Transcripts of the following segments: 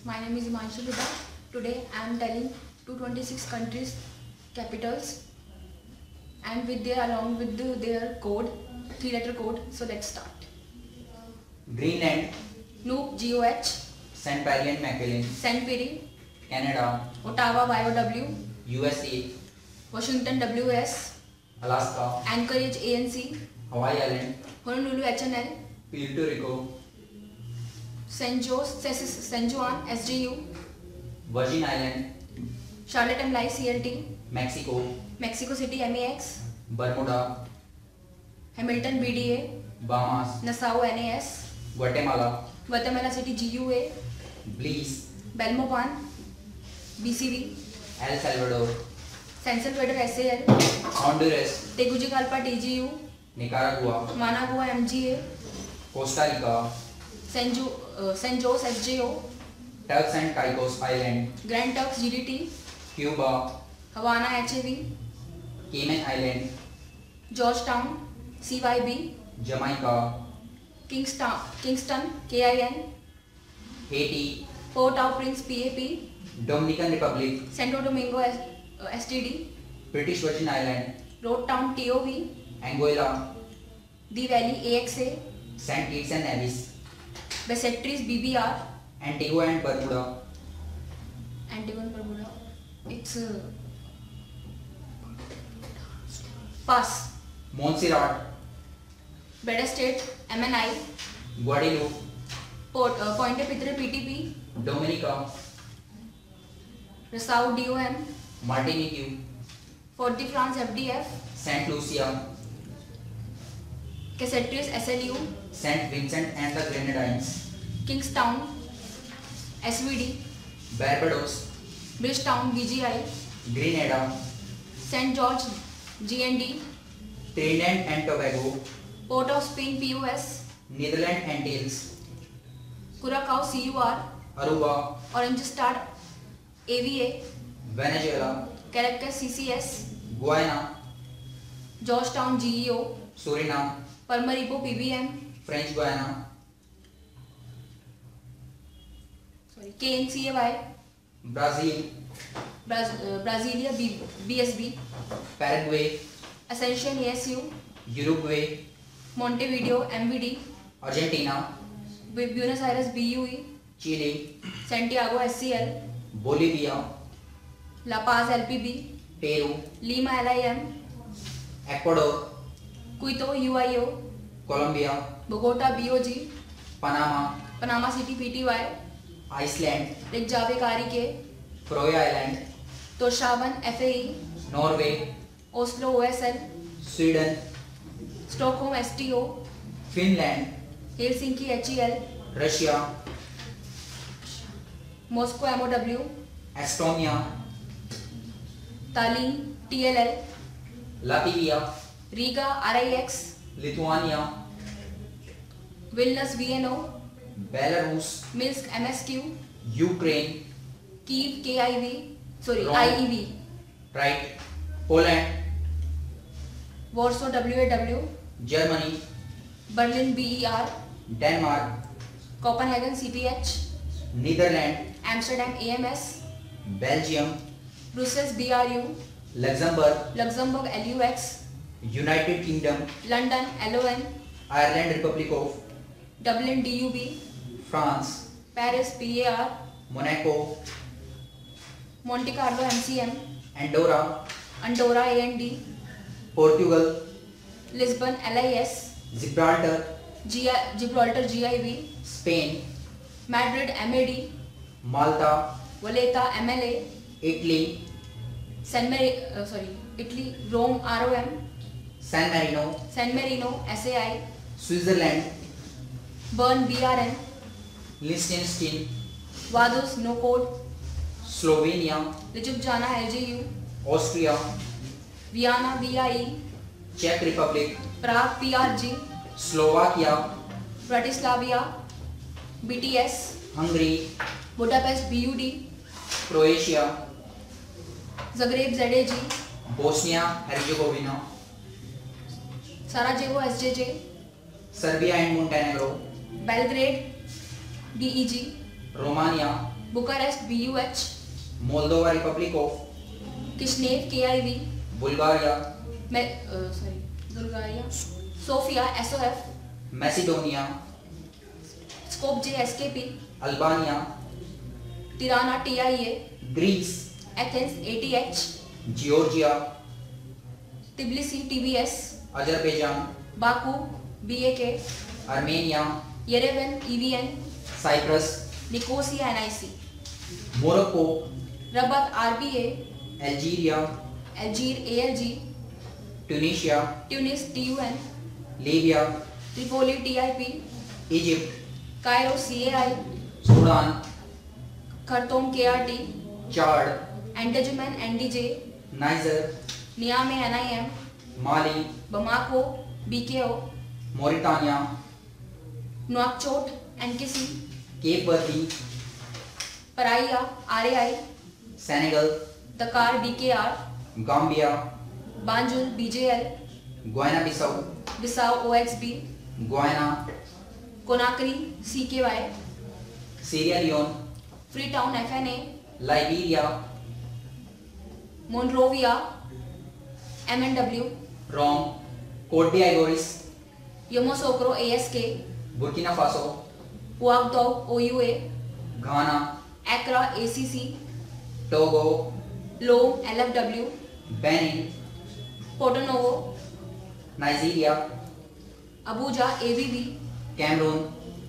My name is Himanshu Ludha. Today I am telling 226 countries capitals and with along with their code, 3-letter code. So let's start. Greenland, Nuuk, GOH, St. Barry and Mackillin, St. Perry, Canada, Ottawa, BioW, USA, Washington, WS, Alaska, Anchorage, ANC, Hawaii Island, Honolulu, HNL, Puerto Rico, San Juan, SGU, Virgin Island, Charlotte Amalie, CLT, Mexico, Mexico City, MAX, Bermuda, Hamilton, BDA, Bahamas, Nassau, NAS, Guatemala, Guatemala City, GUA, Belize, Belmopan, BCV, El Salvador, San Salvador, SAL, Honduras, Tegucigalpa, TGU, Nicaragua, Managua, MGA, Costa Rica, San Jose, SJO, Turks and Caicos Island, Grand Turks, GDT, Cuba, Havana, HAV, Cayman Island, Georgetown, CYB, Jamaica, Kingston, KIN, Haiti, Port-au-Prince, PAP, Dominican Republic, Santo Domingo, STD, British Virgin Island, Road Town, TOV, Angola, The Valley, AXA, St. Kitts and Nevis, Bassettri's, BBR, Antigua and Barbuda, Antigua and Barbuda. It's Pass, Montserrat, Beda State, MNI, Guadeloupe, Pointe-Pitre, PTP, Dominica, Nassau, DOM, Martinique, Fort-de-France, FDF, St. Lucia, Cassettri's, SLU, St. Vincent and the Grenadines, Kingstown, SVD, Barbados, Bridgetown, BGI, Grenada, St. George, GND, Trinidad and Tobago, Port of Spain, POS, Netherlands Antilles, Curacao, CUR, Aruba, Orange Star, AVA, Venezuela, Caracas, CCS, Guyana, Georgetown, GEO, Suriname, Paramaribo, PBM, French Guiana, KNCAY, Brazil, Brasilia, BSB, Paraguay, Ascension, ASU, Uruguay, Montevideo, MVD, Argentina, Buenos Aires, BUE, Chile, Santiago, SCL, Bolivia, La Paz, LPB, Peru, Lima, LIM, Ecuador, Quito, UIO, Colombia, Bogota, BOG, Panama, Panama City, PTY, Iceland, Reykjavik, REK, Faroe Island, Torshavn, FAE, Norway, Oslo, OSL, Sweden, Stockholm, STO, Finland, Helsinki, HEL, Russia, Moscow, MOW, Estonia, Tallinn, TLL, Latvia, Riga, RIX, Lithuania, Vilnius, VNO, Belarus, Minsk, MSQ, Ukraine, Kiev, Rome. IEV, right, Poland, Warsaw, WAW, Germany, Berlin, BER, Denmark, Copenhagen, CPH, Netherlands, Amsterdam, AMS, Belgium, Brussels, BRU, Luxembourg, Luxembourg, LUX, United Kingdom, London, LON, Ireland Republic of Dublin, DUB, France, Paris, PAR, Monaco, Monte Carlo, MCM, Andorra, Andorra, AND, Portugal, Lisbon, LIS, Gibraltar, Gibraltar, GIV, Spain, Madrid, MAD, Malta, Valletta, MLA, Italy, Italy, Rome, ROM, San Marino, San Marino, SAI, Switzerland, Bern, BRN, Liechtenstein, Vaduz, No Code, Slovenia, Ljubljana, LJU, Austria, Vienna, VIE, Czech Republic, Prague, PRG, Slovakia, Bratislava, BTS, Hungary, Budapest, BUD, Croatia, Zagreb, ZAG, Bosnia Herzegovina, Sarajevo, SJJ, Serbia and Montenegro, Belgrade, DEG, Romania, Bucharest BUH, Moldova Republic of Kishinev KIV, Bulgaria, Bulgaria, Sofia SOF, Macedonia, Skopje SKP, Albania, Tirana TIA, Greece, Athens ATH, Georgia, Tbilisi TBS, Azerbaijan, Baku BAK, Armenia, Yerevan EVN, Cyprus, Nicosia NIC, Morocco, Rabat RBA, Algeria, Algiers ALG, Tunisia, Tunis TUN, Libya, Tripoli TIP, Egypt, Cairo CAI, Sudan, Khartoum KRT, Chad, Andaman NDJ, Niger, Niamey NIM, Mali, Bamako BKO, Mauritania, Nouakchott NKC, Cape Verde, Praia RAI, Senegal, Dakar DKR, Gambia, Banjul BJL, Guinea-Bissau, Bissau OXB, Guyana, Conakry CKY, Sierra Leone, Freetown FNA, Liberia, Monrovia MNW, Rome, Côte d'Ivoire, Yamoussoukro ASK, Burkina Faso, Ouagadougou OUA, Ghana, Accra ACC, Togo, Lome LFW, Benin, Porto Novo, Nigeria, Abuja ABB, Cameroon,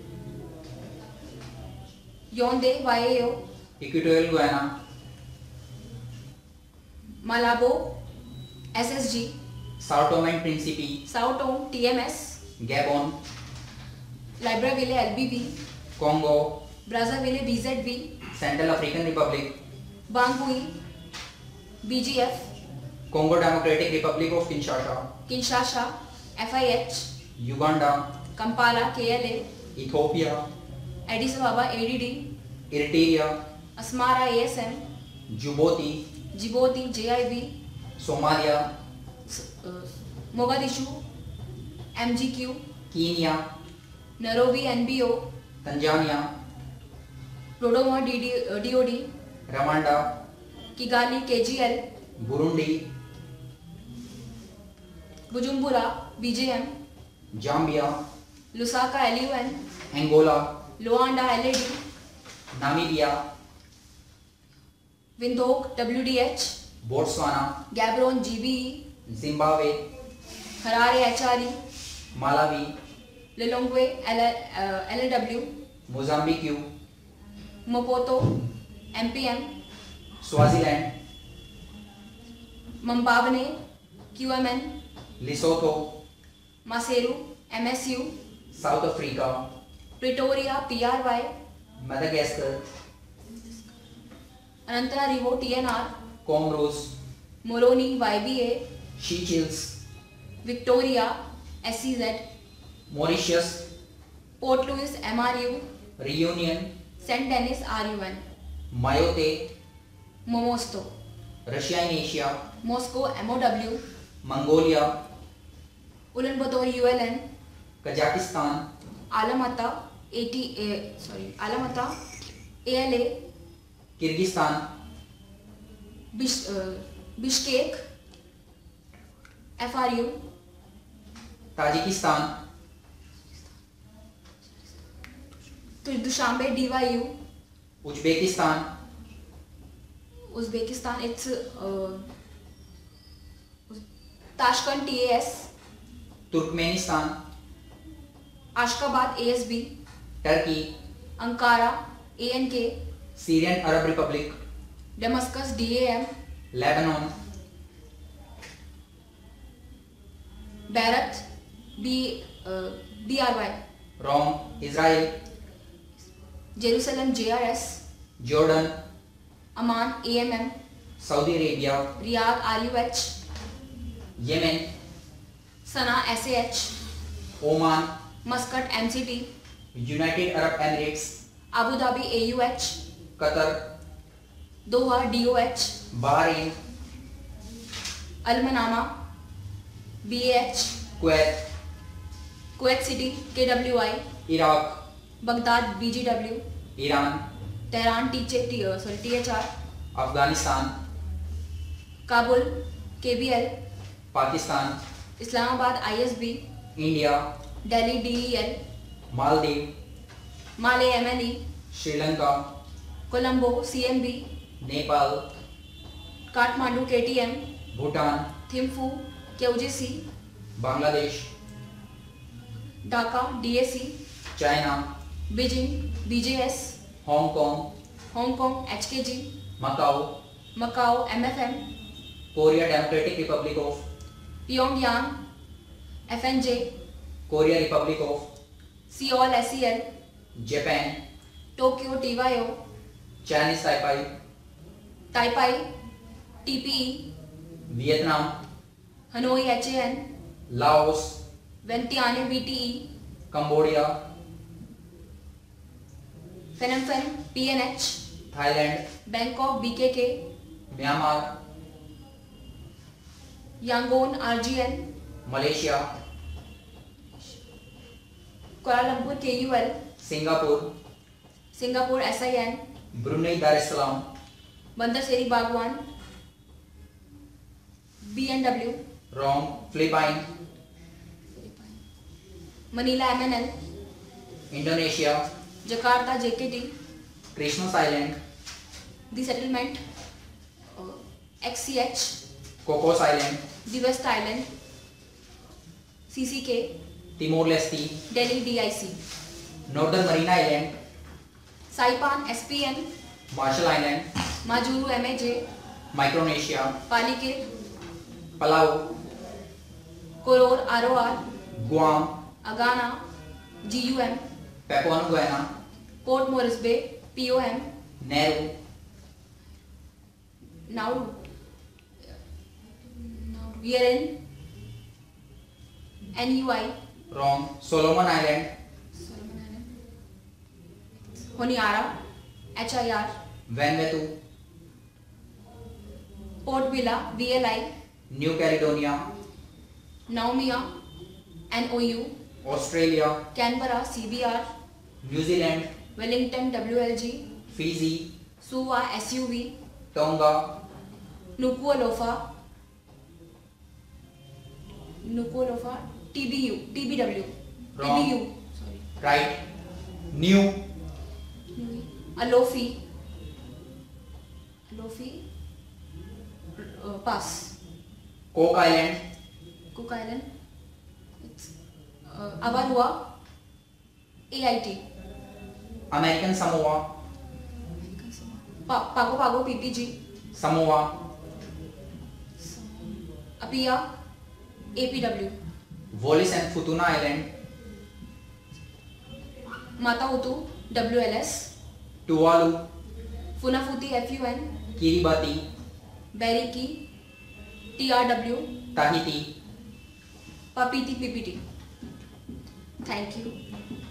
Yaoundé YAO, Equatorial Guinea, Malabo SSG, Sao Tome and Principe, Sao Tome TMS, Gabon, Libreville LBV, Congo, Brazzaville BZV, Central African Republic, Bangui BGF, Congo Democratic Republic of Kinshasa FIH, Uganda, Kampala KLA, Ethiopia, Addis Ababa ADD, Eritrea, Asmara ASM, Djibouti JIV, Somalia, Mogadishu MGQ, Kenya, Nairobi NBO, Tanzania, Dodoma DOD, Rwanda, Kigali KGL, Burundi, Bujumbura BJM, Zambia, Lusaka LUN, Angola, Luanda LAD, Namibia, Windhoek WDH, Botswana, Gabon GBE, Zimbabwe, Harare HRE, Malawi, Lilongwe LLW, Mozambique, Maputo MPM, Swaziland, Mambabane QMN, Lesotho, Maseru MSU, South Africa, Pretoria PRY, Madagascar, Antananarivo TNR, Comoros, Moroni YBA, Seychelles, Victoria SCZ, Mauritius, Port Louis MRU, Reunion, St. Denis RUN, Mayotte, Momosto, Russia in Asia, Moscow MOW, Mongolia, Ulaanbaatar ULN, Kazakhstan, Alamata ALA, Kyrgyzstan, Bishkek FRU, Tajikistan, Dushanbe DYU, Uzbekistan, Uzbekistan it's Tashkent TAS, Turkmenistan, Ashgabat ASB, Turkey, Ankara ANK, Syrian Arab Republic, Damascus DAM, Lebanon, Beirut BRY, Rome, Israel, Jerusalem JRS, Jordan, Amman AMM, Saudi Arabia, Riyadh RUH, Yemen, Sana'a SAH, Oman, Muscat MCT, United Arab Emirates, Abu Dhabi AUH, Qatar, Doha DOH, Bahrain, Al Manama BAH, Kuwait Kuwait City KWI, Iraq, Baghdad BGW, Iran, Tehran THR, Afghanistan, Kabul KBL, Pakistan, Islamabad ISB, India, Delhi DEL, Maldives, Malay MLE, Sri Lanka, Colombo CMB, Nepal, Kathmandu KTM, Bhutan, Thimphu QGC, Bangladesh, Dhaka DAC, China, Beijing BJS, Hong Kong HKG, Macau, MFM, Korea Democratic Republic of, Pyongyang FNJ, Korea Republic of, Seoul SEL, Japan, Tokyo TYO, Chinese Taipei TPE, Vietnam, Hanoi HAN, Laos, Vientiane VTE, Cambodia, Phnom Penh PNH, Thailand, Bangkok BKK, Myanmar, Yangon RGL, Malaysia, Kuala Lumpur KUL, Singapore, SIN, Brunei Darussalam, Bandar Seri Bagwan, BNW, Rome, Philippines, Manila MNL, Indonesia, Jakarta JKT, Christmas Island, The Settlement, XCH, Cocos Island, The West Island, CCK, Timor-Leste, Delhi DIC, Northern Marina Island, Saipan SPN, Marshall Island, Majuru MAJ, Micronesia, Palikir, Palau, Koror ROR, Guam, Agana, GUM, Papua New Guinea, Port Moresby, POM. Nauru, Now we are in NUI, Wrong, Solomon Island, Honiara, HIR, Vanuatu, Port Vila, VLI, New Caledonia, Naumia, NOU, Australia, Canberra, CBR, New Zealand, Wellington, WLG, Fiji, Suva, SUV, Tonga, Nuku'alofa, TBW, Wrong. TBU, sorry, right, New, Alofi, pass, Cook Island, Cook Island, it's Avarua, AIT, American Samoa, Pago PPG, Samoa, Apia, APW, Wallis and Futuna Island, Matautu, WLS, Tuvalu, Funafuti, FUN, Kiribati, Beriki, TRW, Tahiti. Papiti, PPT. Thank you.